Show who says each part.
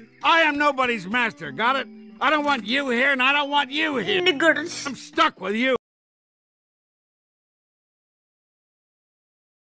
Speaker 1: I am nobody's master, got it? I don't want you here, and I don't want you here.
Speaker 2: Niggers.
Speaker 1: I'm stuck with you.